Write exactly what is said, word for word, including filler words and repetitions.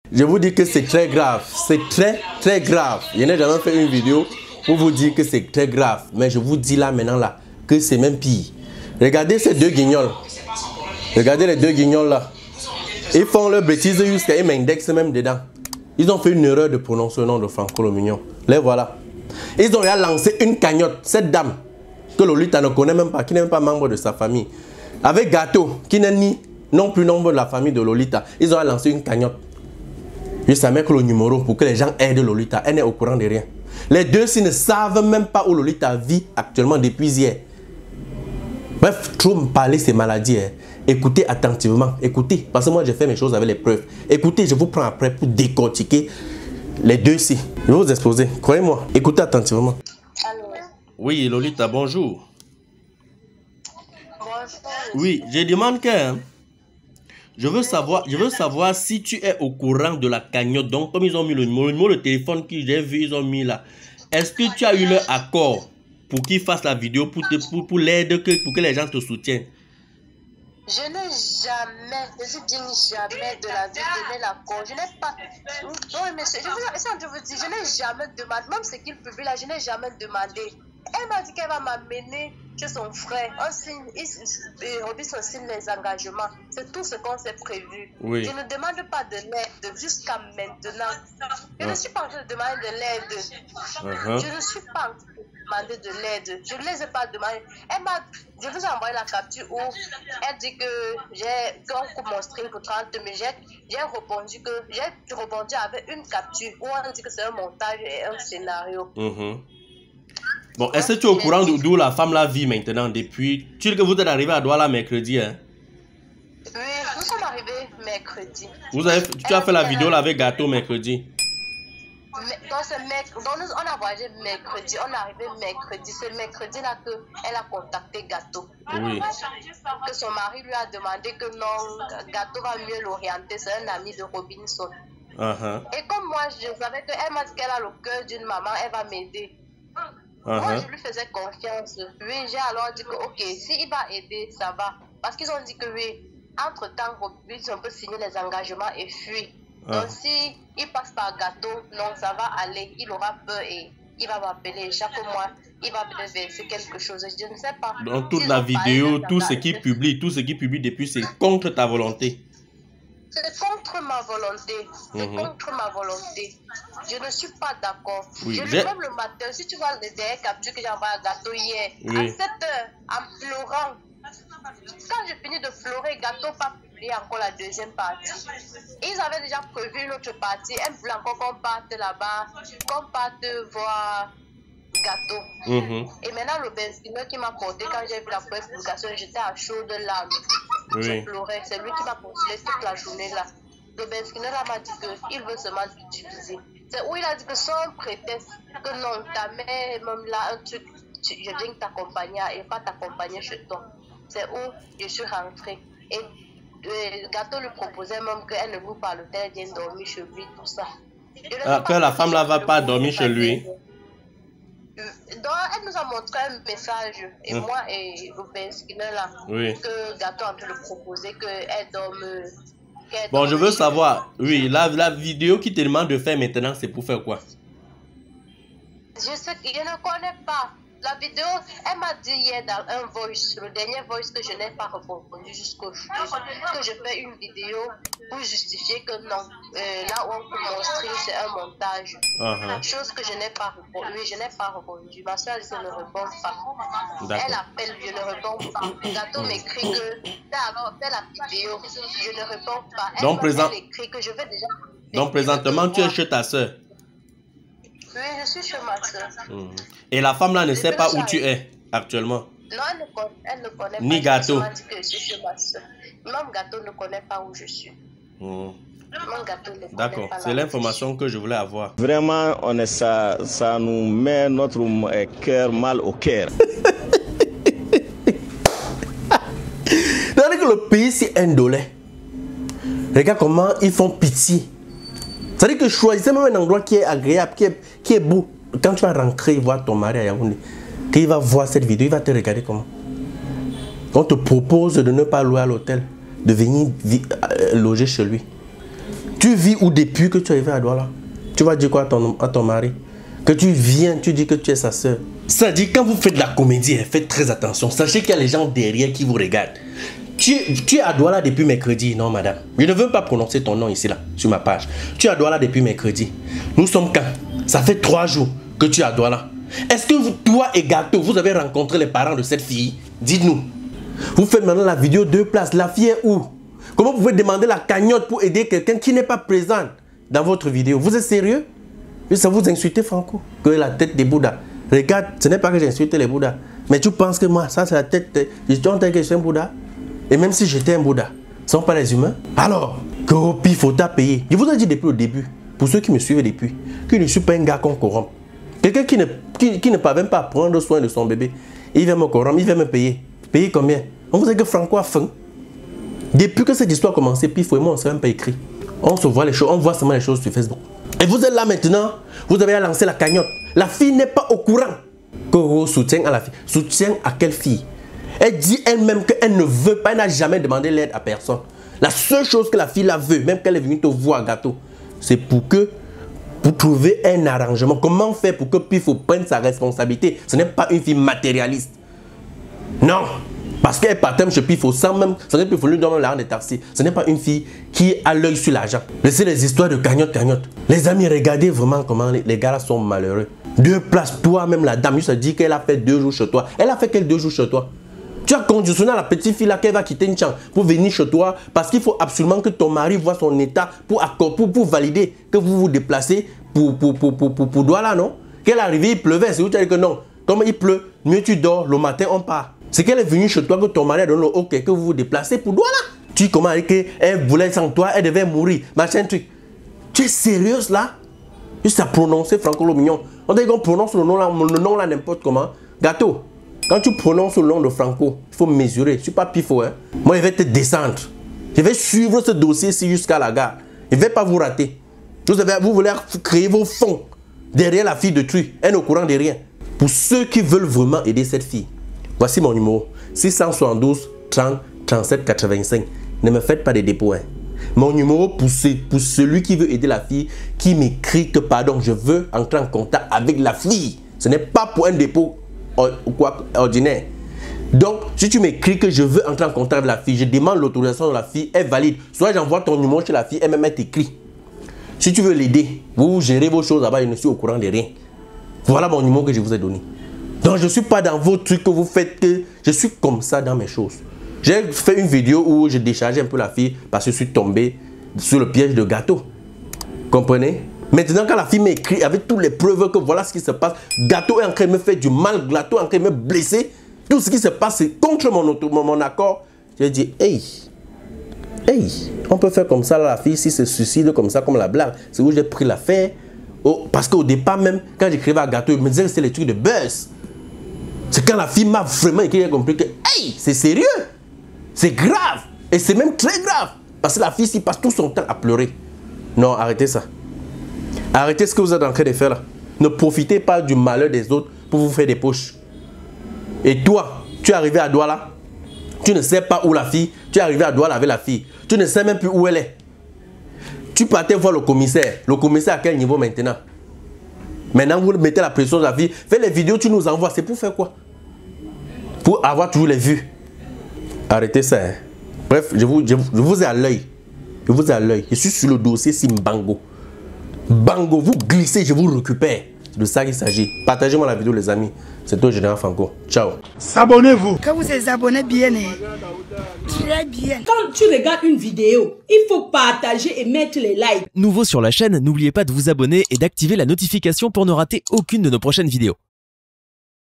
Je vous dis que c'est très grave. C'est très, très grave. Je n'ai jamais fait une vidéo pour vous dire que c'est très grave. Mais je vous dis là, maintenant, là, que c'est même pire. Regardez ces deux guignols. Regardez les deux guignols là. Ils font leur bêtise jusqu'à ils m'indexent même dedans. Ils ont fait une erreur de prononcer le nom de Franco Lomignon. Les voilà. Ils ont lancé une cagnotte. Cette dame que Lolita ne connaît même pas, qui n'est même pas membre de sa famille. Avec Gâteau, qui n'est ni non plus membre de la famille de Lolita. Ils ont lancé une cagnotte. Juste à mettre le numéro pour que les gens aident Lolita. Elle n'est au courant de rien. Les deux-ci ne savent même pas où Lolita vit actuellement depuis hier. Bref, trop me parler ces maladies. Hein. Écoutez attentivement. Écoutez, parce que moi j'ai fait mes choses avec les preuves. Écoutez, je vous prends après pour décortiquer les deux-ci. Je vais vous exposer. Croyez-moi. Écoutez attentivement. Allô. Oui, Lolita, bonjour. Bonjour. Oui, je demande que... Hein, Je veux savoir, je veux savoir si tu es au courant de la cagnotte. Donc, comme ils ont mis le numéro, le numéro de téléphone que j'ai vu, ils ont mis là. Est-ce que tu as eu leur accord pour qu'ils fassent la vidéo pour, te, pour, pour l'aide, que, pour que les gens te soutiennent? Je n'ai jamais, je dis bien jamais de la vie donné l'accord. Je n'ai pas. Non, mais je vous, je vous dis, je n'ai jamais demandé, même ce qu'il publie là, je n'ai jamais demandé. Elle m'a dit qu'elle va m'amener chez son frère. On signe, on signe les engagements. C'est tout ce qu'on s'est prévu. Oui. Je ne demande pas de l'aide jusqu'à maintenant. Je ah. ne suis pas en train de demander de l'aide. Uh-huh. Je ne suis pas en train de demander de l'aide. Je ne les ai pas demandé. Elle m'a, je vous ai envoyé la capture où elle dit que j'ai, qu'on coupe mon stream pour trente minutes. J'ai répondu que j'ai répondu avec une capture où on dit que c'est un montage et un scénario. Uh-huh. Bon, est-ce que tu es au courant d'où la femme là vit maintenant depuis... Tu dis que vous êtes arrivé à Douala mercredi, hein? Oui, nous sommes arrivés mercredi. Vous avez, tu as fait la vidéo là avec Gâteau mercredi? Mais, donc, mec, donc nous, on a voyagé mercredi, on est arrivé mercredi. C'est mercredi là qu'elle a contacté Gâteau. Oui. Que son mari lui a demandé que non, Gâteau va mieux l'orienter. C'est un ami de Robinson. Uh-huh. Et comme moi, je savais qu'elle m'a dit qu'elle a le cœur d'une maman, elle va m'aider. Uh-huh. Moi, je lui faisais confiance. Oui, j'ai alors dit que, ok, s'il va aider, ça va. Parce qu'ils ont dit que, oui, entre-temps, Robinson peut signer les engagements et fuir. Uh-huh. Donc, si il passe par Gâteau, non, ça va aller. Il aura peur et il va m'appeler chaque mois. Il va me verser quelque chose. Je ne sais pas. Donc, toute la vidéo, tout ce qu'il publie, tout ce qu'il publie depuis, c'est contre ta volonté. C'est contre ma volonté. C'est mmh. contre ma volonté. Je ne suis pas d'accord. Oui, je lui même le matin, si tu vois les dernières captures que j'ai envoyées à Gâteau hier, oui. à sept heures, en pleurant. Quand j'ai fini de pleurer, Gâteau pas publié encore la deuxième partie. Ils avaient déjà prévu une autre partie. Elle voulait encore qu'on parte là-bas, qu'on parte voir Gâteau. Mmh. Et maintenant, le Benskiner qui m'a porté, quand j'ai vu la première publication, j'étais à chaud de larmes. Oui. Je pleurais. C'est lui qui m'a consolé toute la journée là. Le Benskiner m'a dit qu'il veut seulement l'utiliser. C'est où il a dit que son prétexte, que non, ta mère, même là, un truc, tu, je viens t'accompagner et pas t'accompagner chez toi. C'est où je suis rentrée. Et le Gâteau lui proposait même qu'elle ne vous parle pas, elle vient dormir chez lui, tout ça. Ah, que la femme là va pas dormir chez lui. Donc, elle nous a montré un message, et mmh. moi et le Benskiner là, oui. que Gâteau a pu le proposer, qu'elle dorme. Qu bon, je veux savoir, oui, la, la vidéo qui te demande de faire maintenant, c'est pour faire quoi? Je sais que je ne connais pas. La vidéo, elle m'a dit hier dans un voice, le dernier voice que je n'ai pas répondu jusqu'au jour, que je fais une vidéo pour justifier que non, euh, là où on peut montrer, c'est un montage. Uh-huh. Chose que je n'ai pas répondu. Oui, je n'ai pas répondu. Ma soeur, je ne réponds pas. Elle appelle, je ne réponds pas. Le Gâteau m'écrit que alors fais la vidéo, je ne réponds pas. Elle Donc, présent... écrit que je vais déjà. Donc présentement, tu es chez ta soeur. Oui, je suis chez ma soeur. Mmh. Et la femme là ne sait pas où tu es actuellement? Non, elle ne connaît, elle ne connaît Ni pas. Gâteau. Elle dit que je suis chez ma soeur. Même Gâteau ne connaît pas où je suis. Mmh. D'accord, c'est l'information que je voulais avoir. Vraiment, on est ça, ça nous met notre cœur mal au cœur. C'est-à-dire que le pays c'est indolent. Regarde comment ils font pitié. C'est-à-dire que choisissez même un endroit qui est agréable, qui est, qui est beau. Quand tu vas rentrer voir ton mari à Yaoundé, qu'il va voir cette vidéo, il va te regarder comment. On te propose de ne pas louer à l'hôtel, de venir loger chez lui. Tu vis où depuis que tu es arrivé à Douala? Tu vas dire quoi à ton, à ton mari? Que tu viens, tu dis que tu es sa soeur. Ça dit, quand vous faites de la comédie, faites très attention. Sachez qu'il y a les gens derrière qui vous regardent. Tu, tu es à Douala depuis mercredi, non madame? Je ne veux pas prononcer ton nom ici, là, sur ma page. Tu es à Douala depuis mercredi. Nous sommes quand? Ça fait trois jours que tu es à Douala. Est-ce que vous, toi et Gâteau, vous avez rencontré les parents de cette fille? Dites-nous. Vous faites maintenant la vidéo deux places. La fille est où? Comment vous pouvez demander la cagnotte pour aider quelqu'un qui n'est pas présent dans votre vidéo? Vous êtes sérieux? Et ça vous insulte, Franco? Que la tête des Bouddhas. Regarde, ce n'est pas que j'insulte les Bouddhas. Mais tu penses que moi, ça c'est la tête. Je suis en train que je suis un Bouddha. Et même si j'étais un Bouddha, ce ne sont pas les humains. Alors, Koropi, il faut payer. Je vous ai dit depuis le début, pour ceux qui me suivent depuis, que je ne suis pas un gars qu'on corrompt. Quelqu'un qui ne, qui, qui ne parvient pas à prendre soin de son bébé, il vient me corrompre, il vient me payer. Payer combien? On vous dit que Franco a faim. Depuis que cette histoire a commencé, Pifo et moi, on ne s'est même pas écrit. On se voit les choses, on voit seulement les choses sur Facebook. Et vous êtes là maintenant, vous avez lancé la cagnotte. La fille n'est pas au courant. Koro soutient à la fille. Soutient à quelle fille? Elle dit elle-même qu'elle ne veut pas, elle n'a jamais demandé l'aide à personne. La seule chose que la fille la veut, même qu'elle est venue te voir, Gâteau, c'est pour que, pour trouver un arrangement. Comment faire pour que Pifo prenne sa responsabilité? Ce n'est pas une fille matérialiste. Non. Parce qu'elle partait chez Pifo sans même, ça n'est plus lui donner l'argent des taxis. Ce n'est pas une fille qui a l'œil sur l'argent. Laissez les histoires de cagnotte, cagnotte. Les amis, regardez vraiment comment les, les gars là sont malheureux. Deux places, toi-même la dame, juste dit qu'elle a fait deux jours chez toi. Elle a fait quels deux jours chez toi? Tu as conditionné à la petite fille là qu'elle va quitter une chambre pour venir chez toi parce qu'il faut absolument que ton mari voit son état pour, pour, pour valider que vous vous déplacez pour, pour, pour, pour, pour, pour Douala, non? Qu'elle est arrivée, il pleuvait, c'est où tu as dit que non. Comme il pleut, mieux tu dors, le matin on part. C'est qu'elle est venue chez toi, que ton mari a donné le OK, que vous vous déplacez pour Douala. Tu comment qu'elle voulait sans toi, elle devait mourir, machin truc. Tu es sérieuse là? Juste à prononcer Franco le Mignon. On dit qu'on prononce le nom là, le nom là n'importe comment. Gâteau, quand tu prononces le nom de Franco, il faut mesurer. Je ne suis pas Pifo, hein. Moi, je vais te descendre. Je vais suivre ce dossier-ci jusqu'à la gare. Je ne vais pas vous rater. Vous, avez, vous voulez créer vos fonds derrière la fille de Tru. Elle n'est au courant de rien. Pour ceux qui veulent vraiment aider cette fille, voici mon numéro. six cent soixante-douze, trente, trente-sept, quatre-vingt-cinq. Ne me faites pas des dépôts, hein. Mon numéro pour, ce, pour celui qui veut aider la fille, qui m'écrit que pardon, je veux entrer en contact avec la fille. Ce n'est pas pour un dépôt ou quoi ordinaire. Donc, si tu m'écris que je veux entrer en contact avec la fille, je demande l'autorisation de la fille, elle valide. Soit j'envoie ton numéro chez la fille, elle même t'écrit. Si tu veux l'aider, vous gérez vos choses là-bas, je ne suis au courant de rien. Voilà mon numéro que je vous ai donné. Donc, je ne suis pas dans vos trucs que vous faites, que je suis comme ça dans mes choses. J'ai fait une vidéo où je déchargeais un peu la fille parce que je suis tombé sur le piège de Gâteau. Comprenez? Maintenant, quand la fille m'écrit avec toutes les preuves que voilà ce qui se passe, Gâteau est en train de me faire du mal, Gâteau est en train de me blesser, tout ce qui se passe c'est contre mon, mon, mon accord. J'ai dit, hey, hey, on peut faire comme ça là, la fille, si se suicide comme ça, comme la blague. C'est où j'ai pris l'affaire. Oh, parce qu'au départ même, quand j'écrivais à Gâteau, il me disait que c'était les trucs de buzz. C'est quand la fille m'a vraiment écrit, j'ai compris que, hey, c'est sérieux. C'est grave. Et c'est même très grave. Parce que la fille s'y passe tout son temps à pleurer. Non, arrêtez ça. Arrêtez ce que vous êtes en train de faire là. Ne profitez pas du malheur des autres pour vous faire des poches. Et toi, tu es arrivé à Douala. Tu ne sais pas où la fille. Tu es arrivé à Douala avec la fille. Tu ne sais même plus où elle est. Tu partais voir le commissaire. Le commissaire à quel niveau maintenant? Maintenant, vous mettez la pression de la fille. Fais les vidéos, tu nous envoies. C'est pour faire quoi? Pour avoir toujours les vues. Arrêtez ça. Hein. Bref, je vous, je, je vous ai à l'œil. Je vous ai à l'œil. Je suis sur le dossier Simbango. Bango, vous glissez, je vous récupère. C'est de ça qu'il s'agit. Partagez-moi la vidéo, les amis. C'est toi, Général Franco. Ciao. S'abonnez-vous. Quand vous êtes abonné bien, très bien. Quand tu regardes une vidéo, il faut partager et mettre les likes. Nouveau sur la chaîne, n'oubliez pas de vous abonner et d'activer la notification pour ne rater aucune de nos prochaines vidéos.